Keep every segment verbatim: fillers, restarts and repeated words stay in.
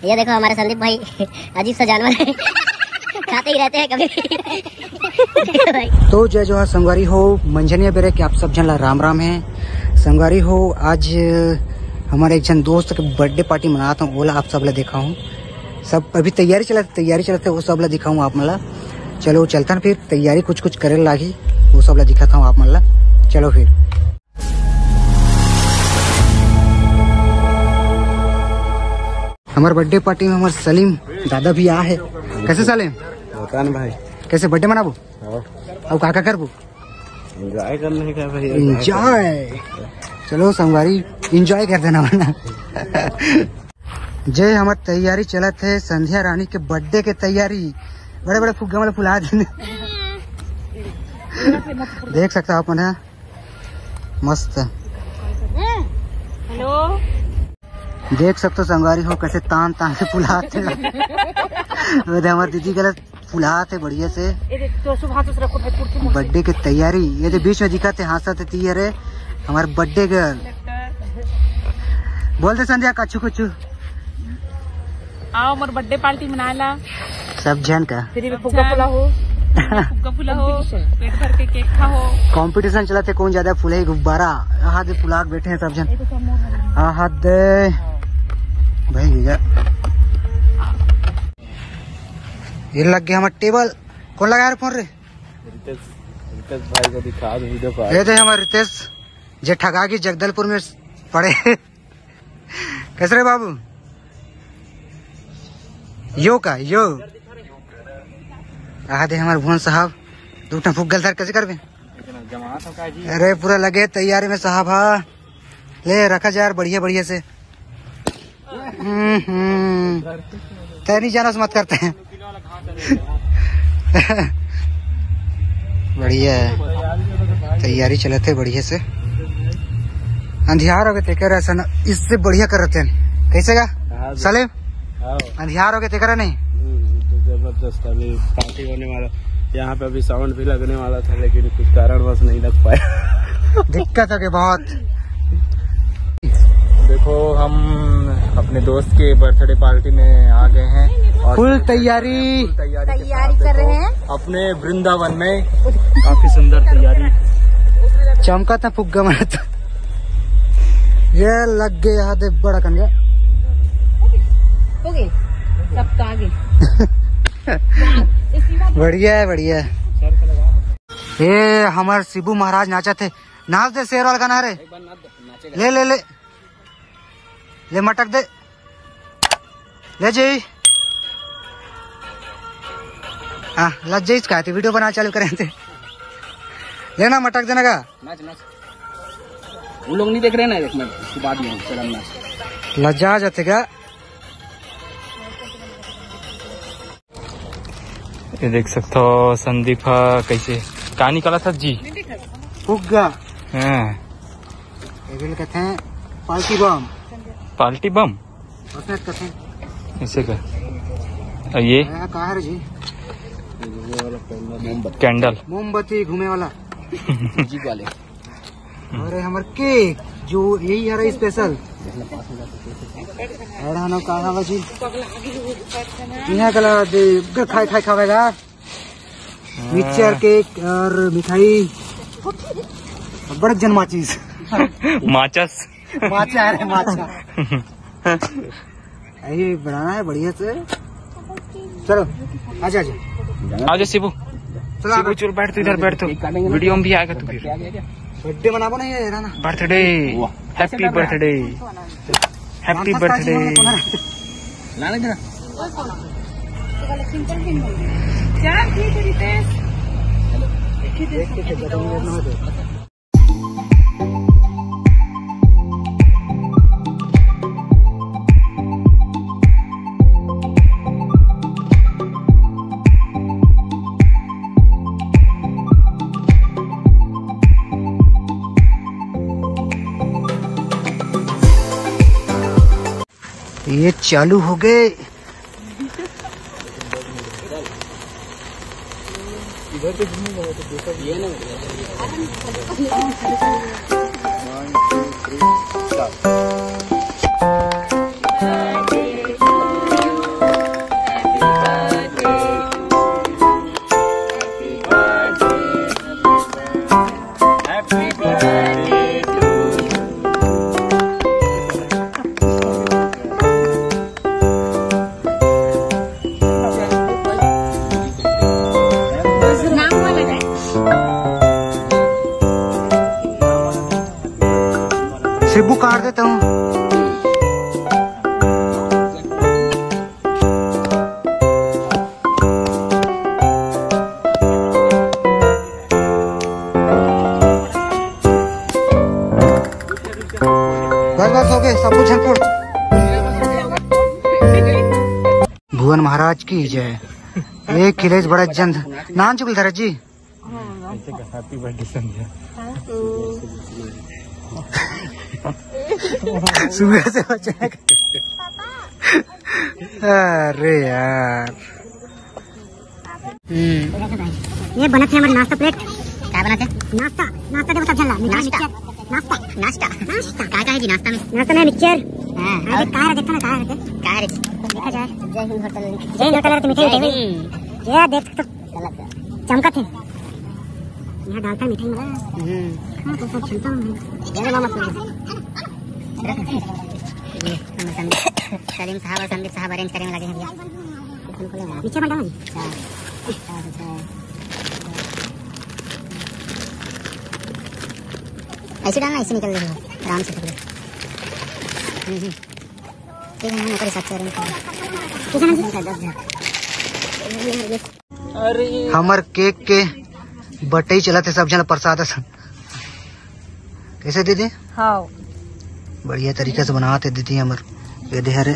ये देखो हमारे संदीप भाई अजीब सा जानवर है, खाते ही रहते हैं कभी। तो जय जोहार संगवारी हो, मंझनिया बेरे के आप सब जन ला राम राम है। संगवारी हो, आज हमारे एक जन दोस्त के बर्थडे पार्टी मनाता हूँ, ओला आप सब ला देखा हूँ। सब अभी तैयारी चलाते तैयारी चलाते वो सब ला दिखाऊँ आप मला। चलो चलता ना फिर, तैयारी कुछ कुछ करे लागी वो सब ला दिखाता हूँ आप मला। चलो फिर। हमारे बर्थडे पार्टी में हमारे सलीम दादा भी आ है। कैसे सलीम भाई, कैसे बर्थडे मनाबो अब काका करबो? एंजॉय करने का भाई, एंजॉय। चलो संगवारी एंजॉय कर देना वरना। जय हमारे तैयारी चलत है संध्या रानी के बर्थडे के तैयारी। बड़े बड़े फुग्गा वाले फुला देने देख सकते हो आप मन, मस्त। हेलो, देख सकते हो संगवारी हो कैसे तान तान के फुलाते हमारे दीदी गलत फुलाते बढ़िया से। बर्थडे की तैयारी ये तो बीच में दिखाते हंसते तीयर है हमारे बर्थडे गर्ल। बोलते संध्या कछु कुछ आओ मोर बर्थडे पार्टी मनाला सब जन का। फिर फुग्गा फुला हो, फुग्गा फुला हो, पेट भर के केक खाओ। कंपटीशन चलाते कौन ज्यादा फुले गुब्बारा। हाथ फुला बैठे हैं सब जन। हाथ भाई ये लग गया हमारा टेबल। कौन लगा रहे फोन रे? रितेश, रितेश भाई को दिखा दो वीडियो पर। ये थे हमारे रितेश जे ठगा की जगदलपुर में पड़े। कैसे रे बाबू? यो का यो आ दे हमारे भुवन साहब दूटा फुग्गल सर कैसे करबे? अरे पूरा लगे तैयारी में साहब। हाँ ले रखा जाए बढ़िया बढ़िया से। तय नहीं जाना मत करते हैं। बढ़िया है, तैयारी चलते बढ़िया से। अंधियार हो गए तेकर ऐसा न, इससे बढ़िया कर रहे हैं। कैसे का सलेम? अंधियार हो गए तेकर नहीं? जबरदस्त। अभी पार्टी होने वाला, यहाँ पे अभी साउंड भी लगने वाला था लेकिन कुछ कारणवश नहीं लग पाया। दिक्कत है बहुत। देखो हम अपने दोस्त के बर्थडे पार्टी में आ गए हैं और फुल तैयारी तैयारी, तैयारी कर रहे हैं अपने वृंदावन में। काफी सुंदर तैयारी। चमका था फुग्गा में तो ये लग गए हाथ बड़ा कन गया। सब आगे। बढ़िया है बढ़िया है। ये हमारे शिबू महाराज नाचा थे। नाच दे शेर वाला गाना रे। ले ले ले ले मटक दे ले जी। हाँ लग जाइए का वीडियो बना चालू करें थे। लेना मटक देना का। नाच नाच वो लोग नहीं देख रहे ना, देखना उसके बाद में चल नाच। लज्जा जाते क्या? ये देख सकते हो संदीप कैसे कहा निकाला था जी फुग्गा। हाँ कहते हैं पार्टी बम। पार्टी बम कहते हैं ऐसे का। और ये कहा है जी? कैंडल मोमबत्ती घूमे वाला जी वाले। अरे हमारे केक जो यही है स्पेशल। अड़ा कहा जी यहाँ कला दे खाए खाए खावेगा। मिक्सचर केक और मिठाई बड़े जन माचिस माचस माचा है माचा। यही बनाना है बढ़िया से। चलो आजा आजा आजा शिबू। शिबू चल बैठ तू इधर बैठ तू, वीडियो में भी आएगा तू। फिर बर्थडे मनाबो नहीं है ना? Birthday happy birthday happy birthday. लाने देना ये चालू हो गए। इधर तो ये ना भुवन महाराज की जय। एक किले से बड़ा जन नाम चुकल धरत जी। हैप्पी बर्थडे संध्या। सुबह से बचा। अरे यार ये बना थे हमारे नाश्ता प्लेट। क्या बना थे? नाश्ता नाश्ता देखो सब चल नाश्ता नाश्ता नाश्ता नाश्ता क्या क्या है जी नाश्ता में? नाश्ता में मिक्सचर। हां अरे कहां है देखो ना कहां है क्या है देखा जाए। जय हिंद होटल जय हिंद होटल की मिठाई देवी ये देख तो चमका थे यहां डालता मिठाई में। हम्म हां तो सब चलता हूं जय मामा सलीम साहब और संदीप साहब अरेंज करने में लगे हैं भैया। नीचे में डाल ऐसे डालना ऐसे निकल जाएगा आराम से ठीक है ना नौकरी साथ अरे हमर केक के बटे चला थे सब जन प्रसाद कैसे दीदी? हाँ बढ़िया तरीके से बनाते दीदी हमर ये देहरे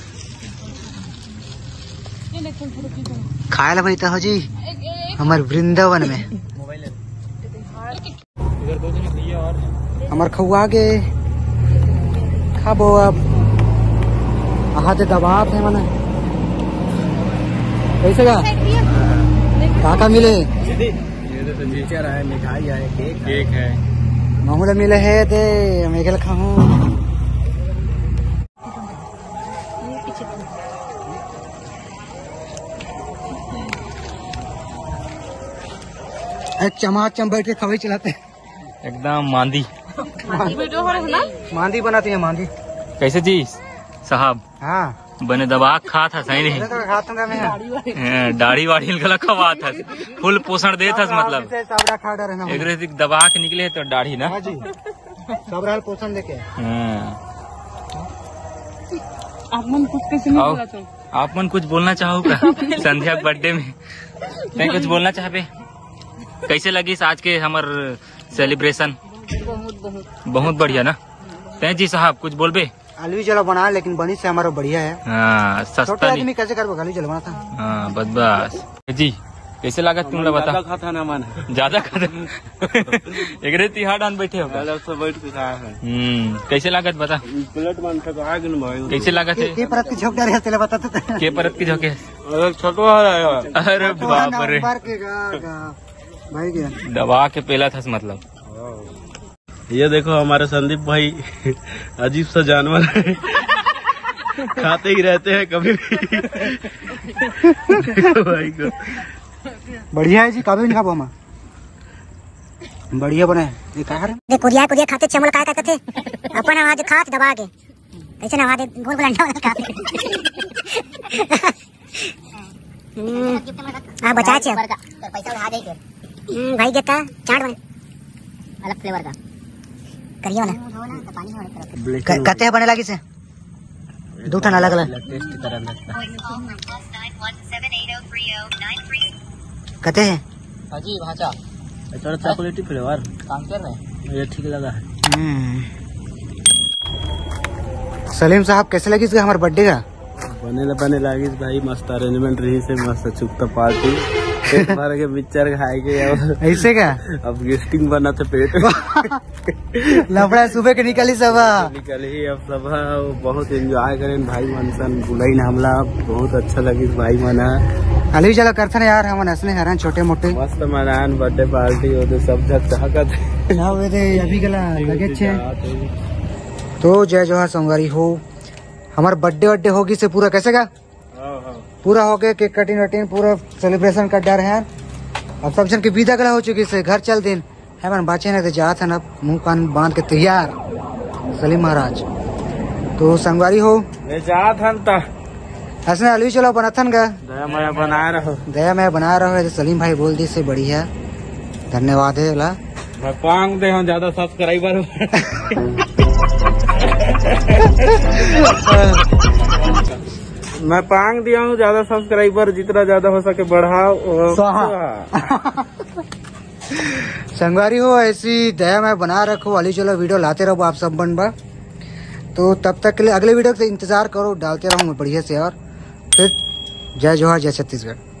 खाए ला भाई हो जी हमार वृंदावन में हमार खौआ के खाबो अब आहा ते दबाव है मने कैसे का काका मिले ये तो फर्नीचर है मिठाई है केक केक है मामूला मिले है ते मैं के खाऊं चमाचम बैठ के खबई चलाते एकदम मांदी वीडियो हो रहा है मांदी बनाती है मांदी कैसे जी साहब? हाँ बने दबा खा था सही नहीं तो खातूंगा मैं दाढ़ी वाड़ी गला खवा था फुल पोषण दे था मतलब सबरा खा डर ना एक रेती दबा के निकले तो दाढ़ी ना हाँ जी सबरा पोषण लेके आप मन कुछ कैसे नहीं बोला तो आप मन कुछ बोलना चाहो का संध्या बर्थडे में मैं कुछ बोलना चाहे कैसे लगी आज के हमार सेलिब्रेशन? बहुत बहुत बहुत बढ़िया ना तै जी साहब कुछ बोलबे? आलू जला बना लेकिन बनी से हमारा बढ़िया है। हाँ छोटे सस्ता आदमी नहीं। कैसे कर आलू जला बनाता? हाँ बस बस जी कैसे लागत तुम लोग बता? खाता ना मन ज्यादा खाता एक रे तिहाड़ आन बैठे हो अलग से बैठ के खाया है। हम्म कैसे लागत बता? प्लेट मन के आगे न भाई कैसे लागत है? के परत के झोंक डारे तेरे बताते थे के परत की झोंके? अलग छोटो है अरे बाप रे बार के गा गा भाई गया दबा के पेला था मतलब। ये देखो हमारे संदीप भाई अजीब सा जानवर है खाते ही रहते हैं कभी भी देखो भाई को बढ़िया है जी कभी नहीं खाबो हम बढ़िया बने ये का है देख कुरिया कुरिया खाते चमल काय करते थे अपन आवाज खात दबा के कैसे ना आवाज गोल गोल अंडा खाते हां बचा छे पैसा उड़ा दे के भाई देता चाट बने अलग फ्लेवर का करियो ना कते बने लगी से दो ठन अलग अलग टेस्ट तरह लगता कते है हाजी भाचा है थोड़ा चॉकलेटी फ्लेवर काम कर रहे ये ठीक लगा है। सलीम साहब कैसे लगी इसका हमारे बर्थडे का? बने बने लगी भाई मस्त अरेंजमेंट रही से मस्त चुकता पार्टी पेट भर के पिक्चर खाए के ऐसे का अब गेस्टिंग बना था पेट लफड़ा सुबह के निकली सब निकल ही अब सब बहुत एंजॉय करें भाई मनसन बुलाई हमला बहुत अच्छा लगी भाई मना अली जला करते ना यार हम हंसने हरान छोटे मोटे मस्त मनान बर्थडे पार्टी हो तो सब जग चाहत ना वे दे अभी गला लगे छे तो जय जोहार संगवारी हो हमार बर्थडे बर्थडे होगी से पूरा कैसे का पूरा हो गया केक कटिंग वटिंग पूरा सेलिब्रेशन कर डर है अब सब जन की विदा गला हो चुकी से घर चल दिन है मन बाचे ना तो जात है ना मुंह कान बांध के तैयार सलीम महाराज तो संगवारी हो जात हन ता हंसने अलवी चलो बनाथन का दया माया बना रहो दया मैं बना रहा हूँ सलीम भाई बोल दी से बढ़िया धन्यवाद है ला मैं पांग दे हम ज्यादा सब्सक्राइबर मैं पांग दिया हूँ ज्यादा सब्सक्राइबर जितना ज्यादा हो सके बढ़ाओ संगवारी हो ऐसी दया मैं बना रखो अली चलो वीडियो लाते रहो आप सब बनबा तो तब तक के लिए अगले वीडियो से इंतजार करो डालते रहूँ मैं बढ़िया से और फिर जय जोहार, जय छत्तीसगढ़।